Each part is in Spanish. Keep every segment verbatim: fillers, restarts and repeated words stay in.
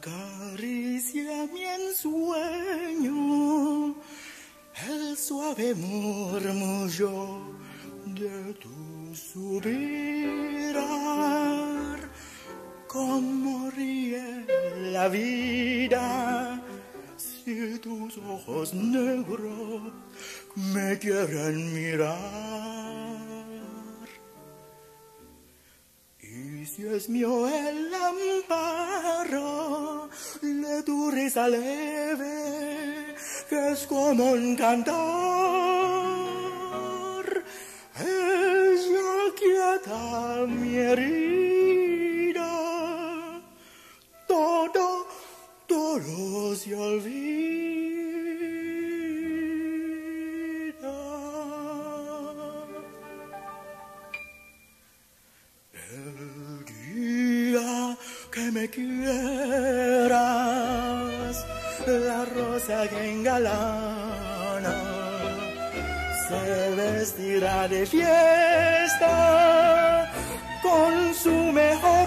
Acaricia mi ensueño el suave murmullo de tu suspirar. Cómo ríe la vida si tus ojos negros me quieren mirar. Y si es mío el amparo de tu risa leve, que es como un cantar, ella quieta mi herida, todo, todo se olvida. El día que me quieras, la rosa que engalana se vestirá de fiesta con su mejor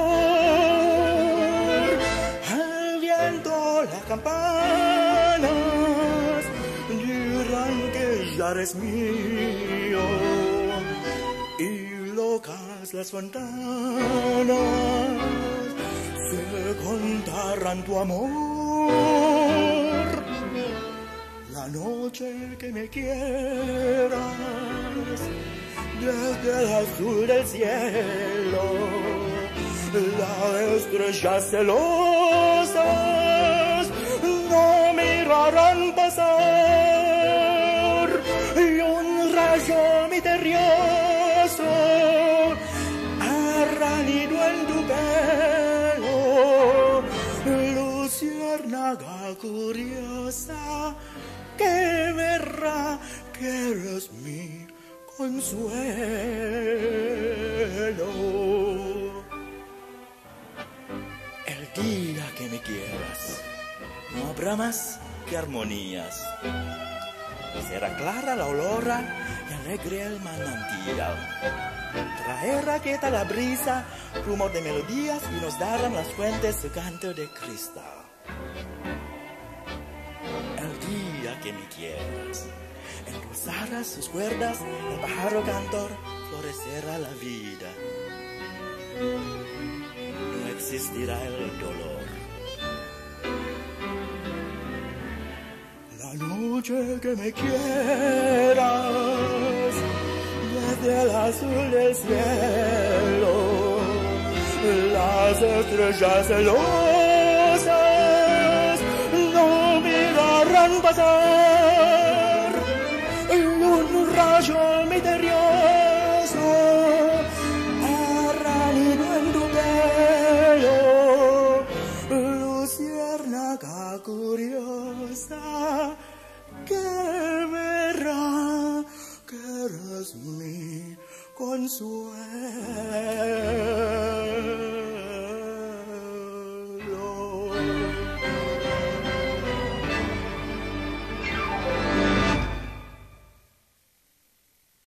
color. El viento, las campanas dirán que ya eres mío, y locas las ventanas se contarán tu amor. La noche que me quieras, desde el azul del cielo, las estrellas celosas no mirarán pasar, y un rayo misterioso hará nido en tu pelo, luciérnaga curiosa que verá que eres mi consuelo. El día que me quieras, no habrá más que armonías. Será clara la aurora y alegre el manantial. Traerá quieta la brisa, rumor de melodías, y nos darán las fuentes su canto de cristal. El día que me quieras, endulzarás sus cuerdas, el pájaro cantor florecerá la vida. No existirá el dolor. La noche que me quieras, desde el azul del cielo, las estrellas celosas no mirarán pasar, y un rayo misterioso